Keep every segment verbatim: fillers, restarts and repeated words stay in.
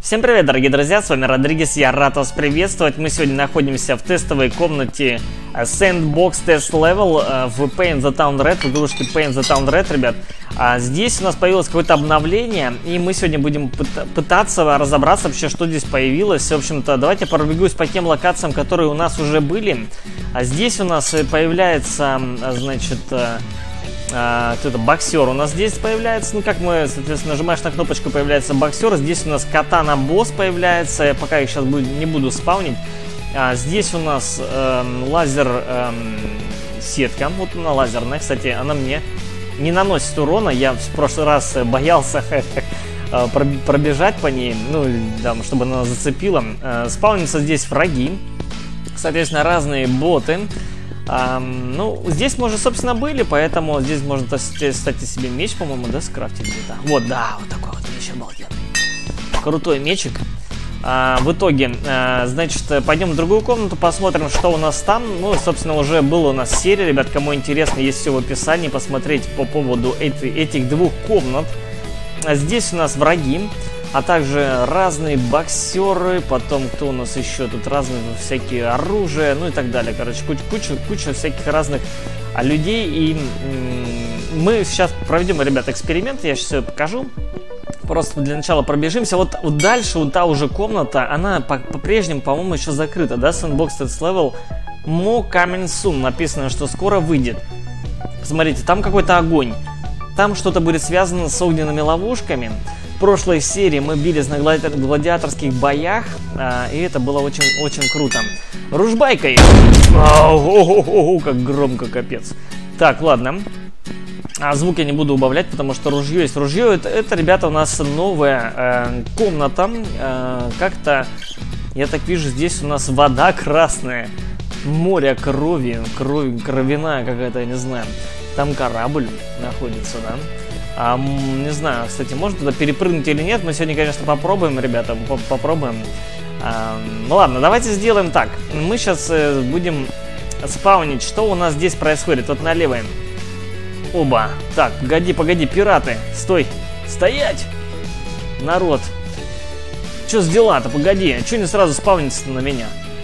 Всем привет, дорогие друзья, с вами Родригес, я рад вас приветствовать. Мы сегодня находимся в тестовой комнате Sandbox Test Level в Paint the Town Red, в игрушке Paint the Town Red, ребят. А здесь у нас появилось какое-то обновление, и мы сегодня будем пытаться разобраться вообще, что здесь появилось. В общем-то, давайте пробегусь по тем локациям, которые у нас уже были. А здесь у нас появляется, значит... А, кто-то боксер у нас здесь появляется. Ну, как мы, соответственно, нажимаешь на кнопочку, появляется боксер. Здесь у нас катана босс появляется. Я пока их сейчас буду, не буду спаунить. А, здесь у нас эм, лазер эм, сетка. Вот она лазерная. Кстати, она мне не наносит урона. Я в прошлый раз боялся пробежать по ней, ну, да, чтобы она зацепила. Спаунятся здесь враги. Соответственно, разные боты. А, ну, здесь мы уже, собственно, были, поэтому здесь можно, кстати, себе меч, по-моему, да, скрафтить где-то. Вот, да, вот такой вот меч обалденный. Крутой мечик. А, в итоге, а, значит, пойдем в другую комнату, посмотрим, что у нас там. Ну, собственно, уже была у нас серия, ребят, кому интересно, есть все в описании, посмотреть по поводу эти, этих двух комнат. А здесь у нас враги. А также разные боксеры, потом кто у нас еще тут, разные всякие оружия, ну и так далее. Короче, куча, куча, куча всяких разных а, людей. И м-м, мы сейчас проведем, ребят, эксперимент, я сейчас все покажу. Просто для начала пробежимся. Вот, вот дальше, вот та уже комната, она по-прежнему, по по-моему, еще закрыта, да? Sandbox Test Level More Coming Soon. Написано, что скоро выйдет. Посмотрите, там какой-то огонь. Там что-то будет связано с огненными ловушками. В прошлой серии мы бились на глади- гладиаторских боях, а, и это было очень-очень круто. Ружбайкой! Ау, как громко, капец. Так, ладно. А звук я не буду убавлять, потому что ружье есть. Ружье, это, это ребята, у нас новая э, комната. Э, как-то, я так вижу, здесь у нас вода красная. Море крови, кровь, кровяная какая-то, я не знаю. Там корабль находится, да? А, не знаю, кстати, можно туда перепрыгнуть или нет. Мы сегодня, конечно, попробуем, ребята, попробуем. А, ну ладно, давайте сделаем так. Мы сейчас э, будем спаунить, что у нас здесь происходит. Вот налево. Оба. Так, погоди, погоди, пираты. Стой. Стоять! Народ. Что с дела-то? Погоди. Что не сразу спаунится на меня?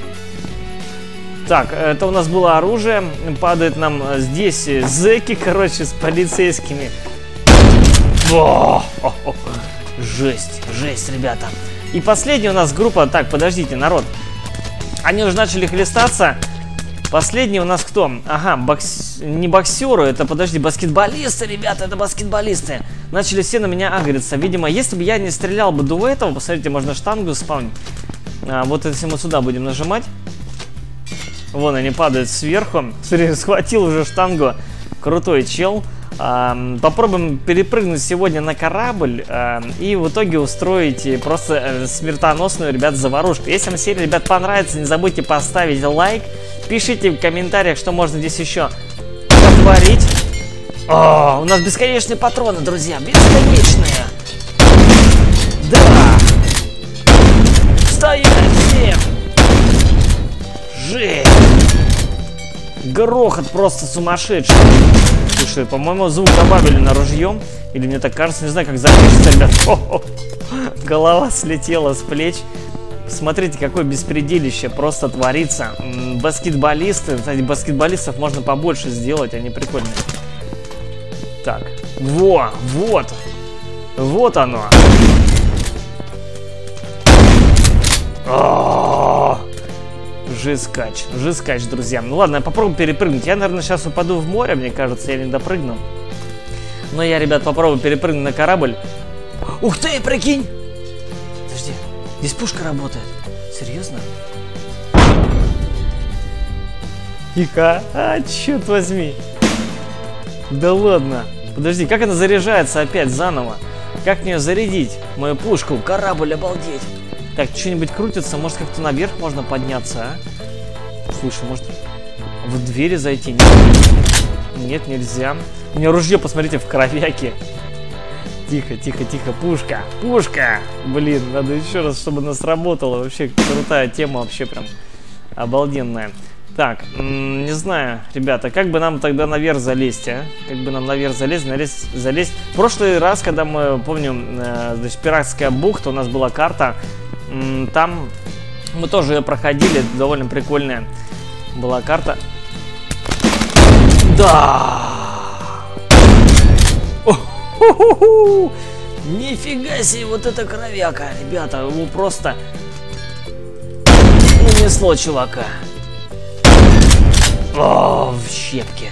Так, это у нас было оружие. Падает нам здесь зэки, короче, с полицейскими. О, о, о, жесть, жесть, ребята. И последняя у нас группа. Так, подождите, народ. Они уже начали хлестаться. Последний у нас кто? Ага, бокс... не боксеры, это, подожди, баскетболисты, ребята, это баскетболисты. Начали все на меня агриться. Видимо, если бы я не стрелял бы до этого, посмотрите, можно штангу спаунить. А, вот если мы сюда будем нажимать. Вон они падают сверху. Смотри, схватил уже штангу. Крутой чел. А, попробуем перепрыгнуть сегодня на корабль а, и в итоге устроить просто а, смертоносную, ребят, заварушку. Если вам серия, ребят, понравится, не забудьте поставить лайк. Пишите в комментариях, что можно здесь еще потворить. О, у нас бесконечные патроны, друзья. Бесконечные. Да. Стоять всем. Жесть. Грохот просто сумасшедший. Слушай, по-моему, звук добавили на ружье. Или мне так кажется, не знаю, как запишется, ребят. О-о-о. Голова слетела с плеч. Смотрите, какое беспредельище просто творится. Баскетболисты. Кстати, баскетболистов можно побольше сделать, они прикольные. Так, во, вот. Вот оно. О-о-о. Жескач, жескач, друзья. Ну ладно, я попробую перепрыгнуть. Я, наверное, сейчас упаду в море, мне кажется, я не допрыгну. Но я, ребят, попробую перепрыгнуть на корабль. Ух ты, прикинь! Подожди, здесь пушка работает. Серьезно? Тихо. А, черт возьми. Да ладно. Подожди, как она заряжается опять заново? Как мне зарядить мою пушку? Корабль, обалдеть. Так, что-нибудь крутится, может как-то наверх можно подняться, а? Слушай, может в двери зайти? Нет, Нет нельзя. У меня ружье, посмотрите, в кровяке. Тихо, тихо, тихо, пушка, пушка! Блин, надо еще раз, чтобы она сработала. Вообще крутая тема, вообще прям обалденная. Так, не знаю, ребята, как бы нам тогда наверх залезть, а? Как бы нам наверх залезть, залезть, залезть. В прошлый раз, когда мы, помню, значит, пиратская бухта, у нас была карта, там мы тоже ее проходили, довольно прикольная была карта. Да! О-ху-ху-ху! Нифига себе, вот это кровяка, ребята, его просто унесло чувака. О, в щепки.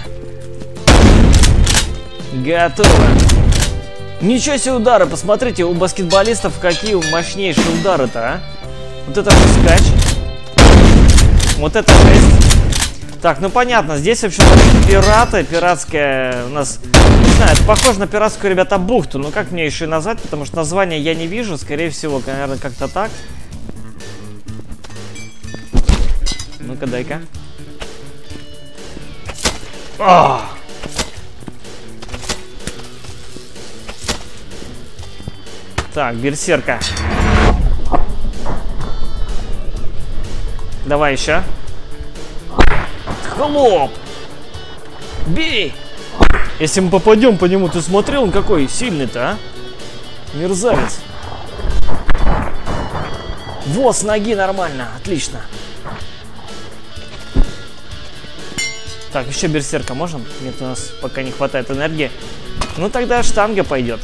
Готово. Ничего себе удары, посмотрите, у баскетболистов какие мощнейшие удары-то, а? Вот это скач. Вот это жесть. Так, ну понятно, здесь вообще пираты, пиратская у нас, не знаю, это похоже на пиратскую, ребята, бухту. Ну как мне еще назвать, потому что название я не вижу, скорее всего, наверное, как-то так. Ну-ка, дай-ка. А! Так, берсерка. Давай еще. Хлоп! Бей! Если мы попадем по нему, ты смотрел, он какой сильный-то, а? Мерзавец. Во, с ноги нормально, отлично. Так, еще берсерка можем? Нет, у нас пока не хватает энергии. Ну тогда штанга пойдет.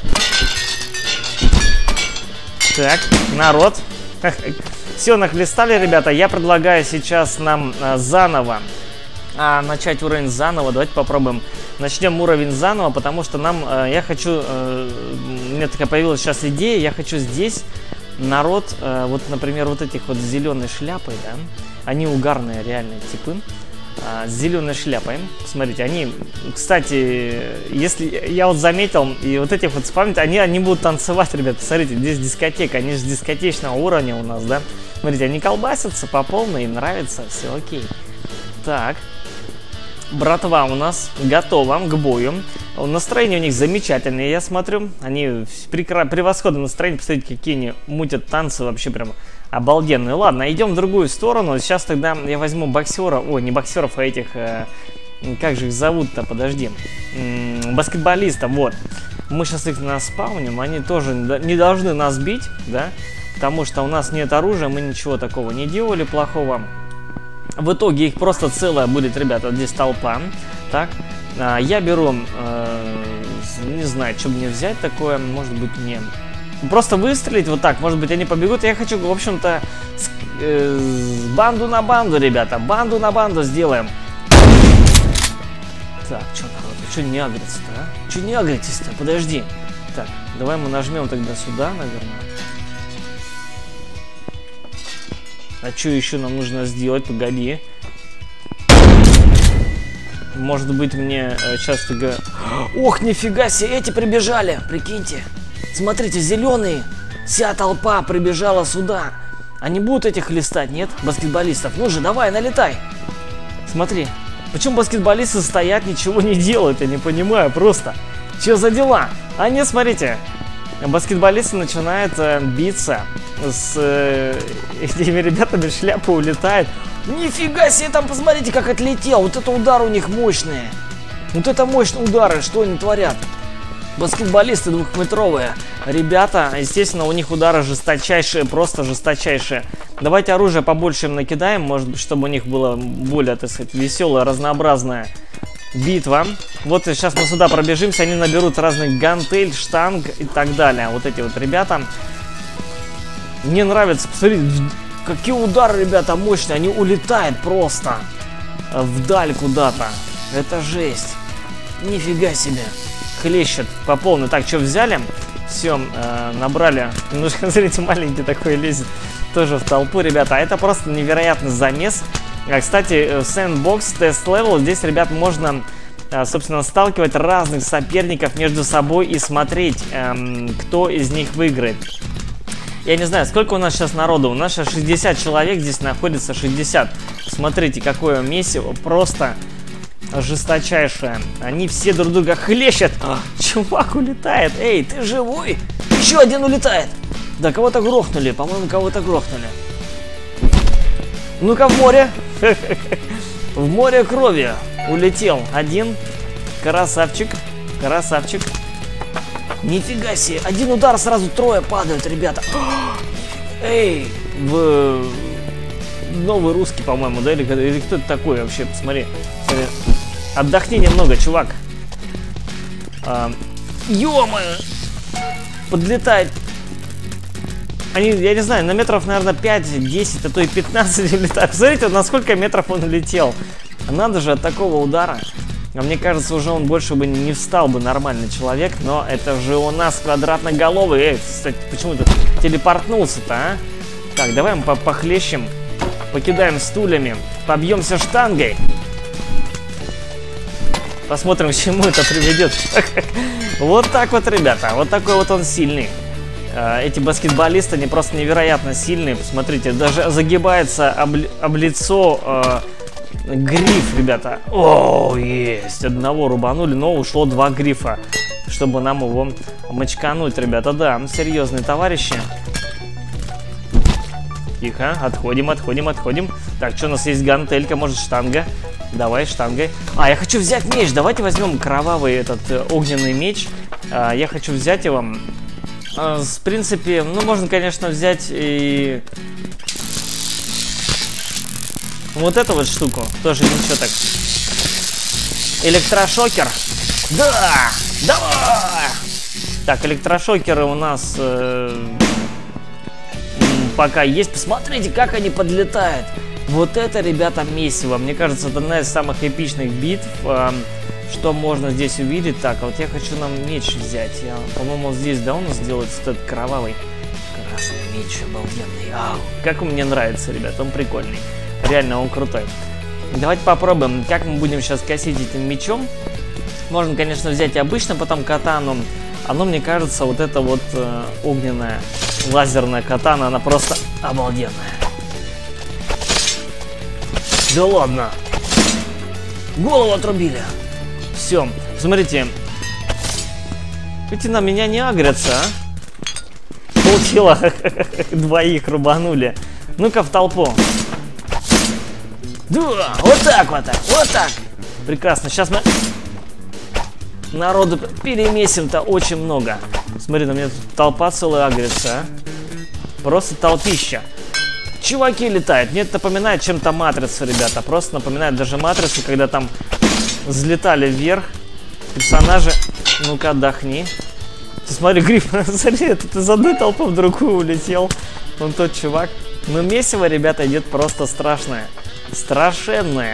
Так, народ. Все, нахлестали, ребята. Я предлагаю сейчас нам а, заново а, начать уровень заново. Давайте попробуем. Начнем уровень заново, потому что нам, а, я хочу, а, у меня такая появилась сейчас идея, я хочу здесь народ, а, вот, например, вот этих вот с зеленой шляпой, да, они угарные реальные типы. С зеленой шляпой. Смотрите, они, кстати, если я вот заметил, и вот этих вот спамните, они, они будут танцевать, ребята. Смотрите, здесь дискотека, они же дискотечного уровня у нас, да. Смотрите, они колбасятся по полной, им нравится, все окей. Так, братва у нас готова к бою. Настроение у них замечательное, я смотрю. Они превосходное настроение, посмотрите, какие они мутят танцы, вообще прям обалденные. Ладно, идем в другую сторону. Сейчас тогда я возьму боксера. Ой, не боксеров, а этих... Э, как же их зовут-то? Подожди. М-м, баскетболистов, вот. Мы сейчас их наспауним. Они тоже не должны нас бить, да? Потому что у нас нет оружия, мы ничего такого не делали плохого. В итоге их просто целая будет, ребята, здесь толпа. Так. А, я беру... Э, не знаю, что мне взять такое. Может быть, мне... Просто выстрелить вот так, может быть, они побегут. Я хочу, в общем-то, э, банду на банду, ребята. Банду на банду сделаем. Так, что народ, что не агрится-то, а? Что не агритесь-то? Подожди. Так, давай мы нажмем тогда сюда, наверное. А что еще нам нужно сделать? Погоди. Может быть, мне э, сейчас тогда... Ох, нифига себе, эти прибежали, прикиньте. Смотрите, зеленые, вся толпа прибежала сюда. Они будут этих листать, нет? Баскетболистов. Ну же, давай, налетай. Смотри. Почему баскетболисты стоят, ничего не делают? Я не понимаю просто. Что за дела? А нет, смотрите. Баскетболисты начинают э, биться с э, этими ребятами, шляпа улетает. Нифига себе, там посмотрите, как отлетел. Вот это удар у них мощные. Вот это мощные удары, что они творят. Баскетболисты двухметровые. Ребята, естественно, у них удары жесточайшие, просто жесточайшие. Давайте оружие побольше им накидаем, может быть, чтобы у них было более, так сказать, веселая, разнообразная битва. Вот сейчас мы сюда пробежимся, они наберут разных гантель, штанг и так далее. Вот эти вот ребята. Мне нравится, посмотрите, какие удары, ребята, мощные. Они улетают просто вдаль куда-то. Это жесть. Нифига себе. Хлещет по полной. Так, что взяли? Все, э, набрали. Немножко, смотрите, маленький такой лезет тоже в толпу, ребята. А это просто невероятный замес. А, кстати, Sandbox Test Level. Здесь, ребят, можно, э, собственно, сталкивать разных соперников между собой и смотреть, э, кто из них выиграет. Я не знаю, сколько у нас сейчас народу. У нас сейчас шестьдесят человек здесь находится. шестьдесят. Смотрите, какое месиво. Просто... жесточайшая. Они все друг друга хлещут. А, чувак улетает. Эй, ты живой? Еще один улетает. Да, кого-то грохнули. По-моему, кого-то грохнули. Ну-ка в море. В море крови улетел один. Красавчик. Красавчик. Нифига себе. Один удар, сразу трое падают, ребята. Эй, в... Новый русский, по-моему, да? Или, или кто это такой вообще? Посмотри. Смотри. Отдохни немного, чувак. А, ё-моё! Подлетает. Они, я не знаю, на метров, наверное, пять-десять, а то и пятнадцать летают. Смотрите, на сколько метров он летел. Надо же от такого удара. А мне кажется, уже он больше бы не встал бы нормальный человек. Но это же у нас квадратноголовый. Эй, кстати, почему ты телепортнулся-то, а? Так, давай мы похлещем. Покидаем стульями. Побьемся штангой. Посмотрим, к чему это приведет. Вот так вот, ребята. Вот такой вот он сильный. Эти баскетболисты, они просто невероятно сильные. Посмотрите, даже загибается об, об лицо э, гриф, ребята. О, есть. Одного рубанули, но ушло два грифа, чтобы нам его мочкануть, ребята. Да, серьезные товарищи. Тихо, отходим, отходим, отходим. Так, что у нас есть? Гантелька, может штанга. Давай штангой. А, я хочу взять меч. Давайте возьмем кровавый этот э, огненный меч. а, Я хочу взять его. а, В принципе, ну можно, конечно, взять и вот эту вот штуку. Тоже ничего так. Электрошокер. Да, давай. Так, электрошокеры у нас э, пока есть. Посмотрите, как они подлетают. Вот это, ребята, месиво. Мне кажется, это одна из самых эпичных битв, э, что можно здесь увидеть. Так, а вот я хочу нам меч взять. Я, по-моему, здесь, да, у нас делается этот кровавый красный меч, обалденный. Ау, как мне нравится, ребята, он прикольный. Реально, он крутой. Давайте попробуем, как мы будем сейчас косить этим мечом. Можно, конечно, взять обычно, потом катану. Оно, мне кажется, вот это вот э, огненная лазерная катана, она просто обалденная. Да ладно. Голову отрубили. Все. Смотрите. Эти на меня не агрятся, а? Полкила. Двоих рубанули. Ну-ка в толпу. Да, вот так вот. Вот так. Прекрасно. Сейчас мы народу перемесим-то очень много. Смотри, на меня тут толпа целая агрится, а? Просто толпища. Чуваки летают. Мне это напоминает чем-то Матрицу, ребята. Просто напоминает даже Матрицу, когда там взлетали вверх персонажи. Ну-ка, отдохни. Ты смотри, гриф, смотри, этот из одной толпы в другую улетел. Вон тот чувак. Но месиво, ребята, идет просто страшное. Страшенное.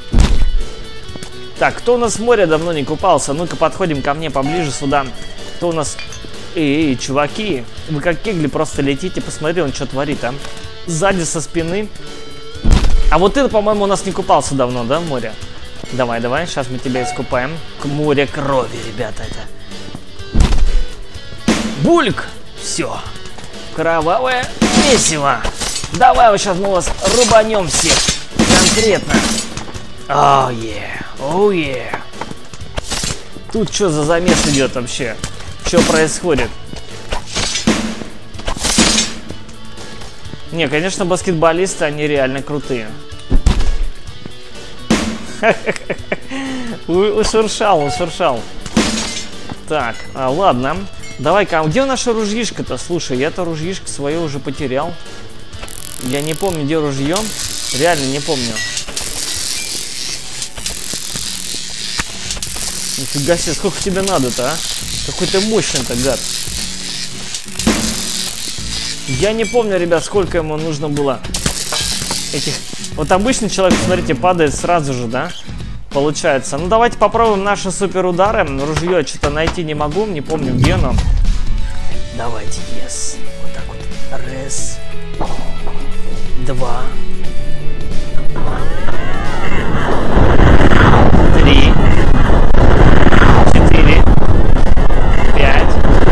Так, кто у нас в море давно не купался? Ну-ка, подходим ко мне поближе сюда. Кто у нас... Эй, эй, чуваки, вы как кегли просто летите. Посмотри, он что творит, а? Сзади, со спины. А вот это, по-моему, у нас не купался давно, да, в море? Давай, давай, сейчас мы тебя искупаем. К море крови, ребята, это. Бульк! Все. Кровавое месиво. Давай, вот сейчас мы вас рубанем всех. Конкретно. Оу, е. Оу, е. Тут что за замес идет вообще? Что происходит? Не, конечно, баскетболисты, они реально крутые. Ушуршал, ушуршал. Так, а, ладно. Давай-ка, а где наша ружьишка-то? Слушай, я-то ружьишко свое уже потерял. Я не помню, где ружье. Реально не помню. Нифига себе, сколько тебе надо-то, а? Какой ты мощный-то, гад. Я не помню, ребят, сколько ему нужно было этих... Вот обычный человек, смотрите, падает сразу же, да? Получается. Ну, давайте попробуем наши суперудары. Ружье что-то найти не могу, не помню, где оно. Давайте, yes. Вот так вот. Раз. Два. Три. Четыре. Пять.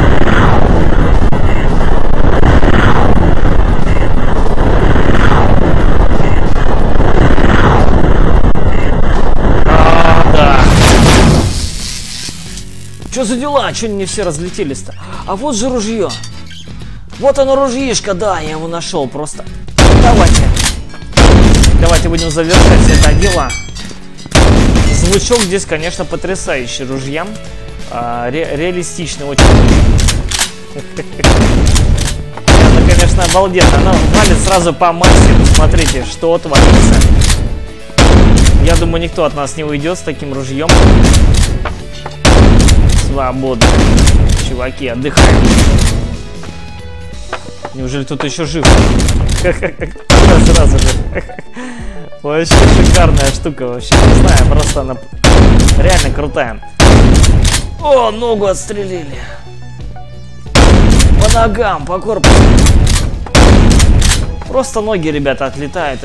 Что за дела? Че не все разлетелись-то? А вот же ружье. Вот оно ружьишко, да, я его нашел просто. Давайте. давайте будем завершать все это дело. Звучок здесь, конечно, потрясающий. Ружья. А, ре реалистичный очень. Это, конечно, обалденно. Она валит сразу по массе. Смотрите, что творится. Я думаю, никто от нас не уйдет с таким ружьем. Свобода. Чуваки, отдыхаем. Неужели кто-то еще жив? Сразу же. Вообще шикарная штука. Вообще не знаю, просто она реально крутая. О, ногу отстрелили. По ногам, по корпусу. Просто ноги, ребята, отлетают.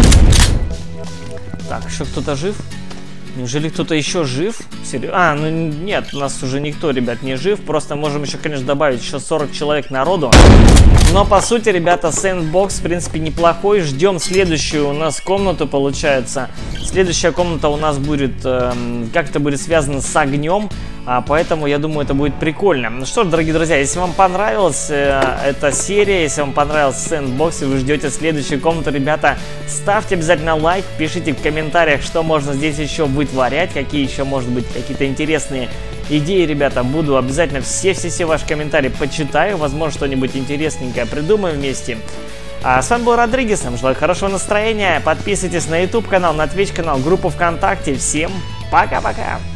Так, еще кто-то жив? Неужели кто-то еще жив? Серьезно? А, ну нет, у нас уже никто, ребят, не жив. Просто можем еще, конечно, добавить еще сорок человек народу. Но, по сути, ребята, сэндбокс, в принципе, неплохой. Ждем следующую у нас комнату, получается. Следующая комната у нас будет, э, как-то будет связана с огнем. А, поэтому, я думаю, это будет прикольно. Ну что ж, дорогие друзья, если вам понравилась э, эта серия, если вам понравился сэндбокс и вы ждете следующую комнату, ребята, ставьте обязательно лайк, пишите в комментариях, что можно здесь еще вытворять, какие еще, может быть, какие-то интересные идеи, ребята. Буду обязательно все-все-все ваши комментарии почитаю, возможно, что-нибудь интересненькое придумаем вместе. А с вами был Родригес, нам желаю хорошего настроения, подписывайтесь на ютуб канал, на твич канал, группу ВКонтакте. Всем пока-пока!